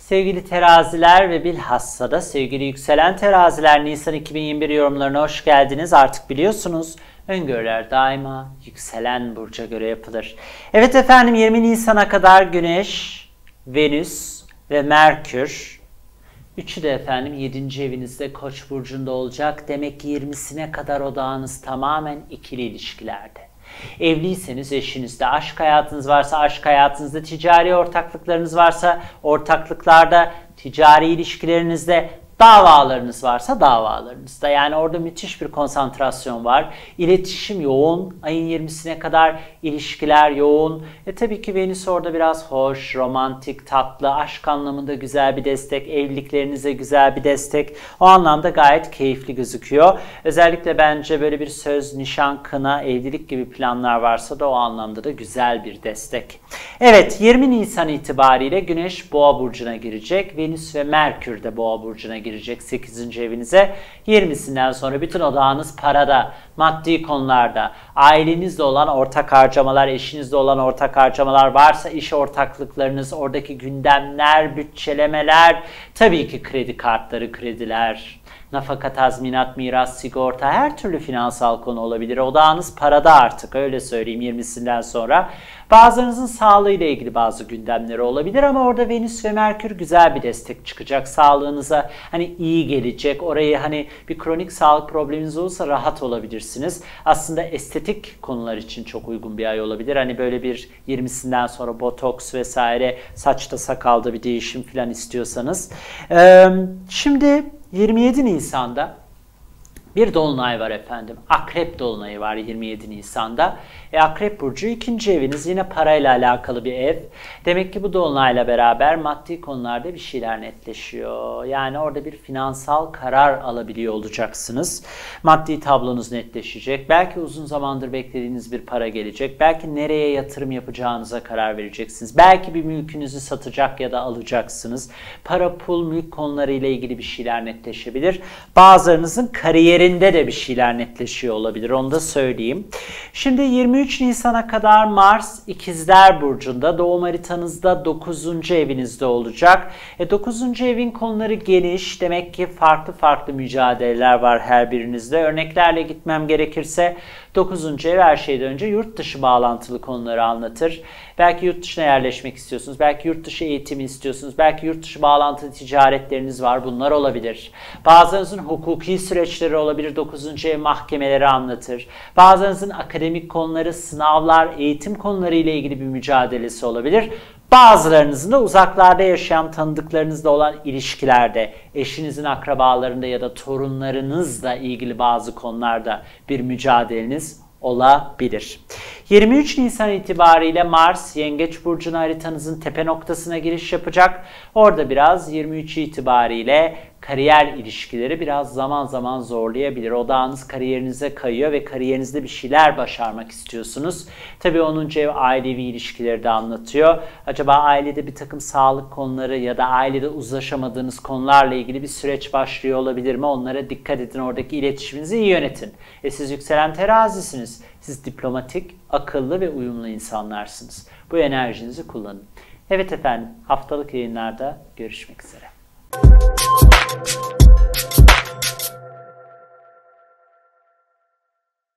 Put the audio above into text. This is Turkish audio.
Sevgili teraziler ve bilhassa da sevgili yükselen teraziler, Nisan 2021 yorumlarına hoş geldiniz. Artık biliyorsunuz öngörüler daima yükselen burca göre yapılır. Evet efendim, 20 Nisan'a kadar Güneş, Venüs ve Merkür, üçü de efendim 7. evinizde Koç burcunda olacak. Demek ki 20'sine kadar odağınız tamamen ikili ilişkilerde. Evliyseniz eşinizde, aşk hayatınız varsa aşk hayatınızda, ticari ortaklıklarınız varsa ortaklıklarda, ticari ilişkilerinizde, davalarınız varsa davalarınızda. Yani orada müthiş bir konsantrasyon var. İletişim yoğun. Ayın 20'sine kadar ilişkiler yoğun. Tabii ki Venüs orada biraz hoş, romantik, tatlı, aşk anlamında güzel bir destek. Evliliklerinize güzel bir destek. O anlamda gayet keyifli gözüküyor. Özellikle bence böyle bir söz, nişan, kına, evlilik gibi planlar varsa da o anlamda da güzel bir destek. Evet, 20 Nisan itibariyle Güneş Boğa burcuna girecek. Venüs ve Merkür de Boğa burcuna girecek 8. evinize. 20'sinden sonra bütün odağınız parada, maddi konularda, ailenizle olan ortak harcamalar, eşinizle olan ortak harcamalar varsa iş ortaklıklarınız, oradaki gündemler, bütçelemeler, tabii ki kredi kartları, krediler, nafaka, tazminat, miras, sigorta, her türlü finansal konu olabilir. Odağınız parada artık, öyle söyleyeyim 20'sinden sonra. Bazılarınızın sağlığıyla ilgili bazı gündemleri olabilir ama orada Venüs ve Merkür güzel bir destek çıkacak. Sağlığınıza hani iyi gelecek. Orayı hani bir kronik sağlık probleminiz olursa rahat olabilirsiniz. Aslında estetik konular için çok uygun bir ay olabilir. Hani böyle bir 20'sinden sonra botoks vesaire, saçta sakalda bir değişim falan istiyorsanız. Şimdi 27 Nisan'da bir dolunay var efendim. Akrep dolunayı var 27 Nisan'da. Akrep burcu 2. eviniz, yine parayla alakalı bir ev. Demek ki bu dolunayla beraber maddi konularda bir şeyler netleşiyor. Yani orada bir finansal karar alabiliyor olacaksınız. Maddi tablonuz netleşecek. Belki uzun zamandır beklediğiniz bir para gelecek. Belki nereye yatırım yapacağınıza karar vereceksiniz. Belki bir mülkünüzü satacak ya da alacaksınız. Para, pul, mülk konularıyla ilgili bir şeyler netleşebilir. Bazılarınızın kariyerinde de bir şeyler netleşiyor olabilir. Onu da söyleyeyim. Şimdi 23 Nisan'a kadar Mars İkizler burcunda, doğum haritanızda 9. evinizde olacak. 9. evin konuları geniş. Demek ki farklı mücadeleler var her birinizde. Örneklerle gitmem gerekirse 9. ev her şeyden önce yurt dışı bağlantılı konuları anlatır. Belki yurt dışına yerleşmek istiyorsunuz. Belki yurt dışı eğitimi istiyorsunuz. Belki yurt dışı bağlantılı ticaretleriniz var. Bunlar olabilir. Bazılarınızın hukuki süreçleri olabilir. 9. ev mahkemeleri anlatır. Bazılarınızın akademik konuları, sınavlar, eğitim konuları ile ilgili bir mücadelesi olabilir. Bazılarınızın da uzaklarda yaşayan tanıdıklarınızla olan ilişkilerde, eşinizin akrabalarında ya da torunlarınızla ilgili bazı konularda bir mücadeleniz olabilir. 23 Nisan itibariyle Mars Yengeç burcuna, haritanızın tepe noktasına giriş yapacak. Orada biraz 23 itibariyle kariyer ilişkileri biraz zaman zaman zorlayabilir. Odağınız kariyerinize kayıyor ve kariyerinizde bir şeyler başarmak istiyorsunuz. Tabii 10. ev ailevi ilişkileri de anlatıyor. Acaba ailede bir takım sağlık konuları ya da ailede uzlaşamadığınız konularla ilgili bir süreç başlıyor olabilir mi? Onlara dikkat edin. Oradaki iletişiminizi iyi yönetin. Siz yükselen terazisiniz. Siz diplomatik, akıllı ve uyumlu insanlarsınız. Bu enerjinizi kullanın. Evet efendim, haftalık yayınlarda görüşmek üzere.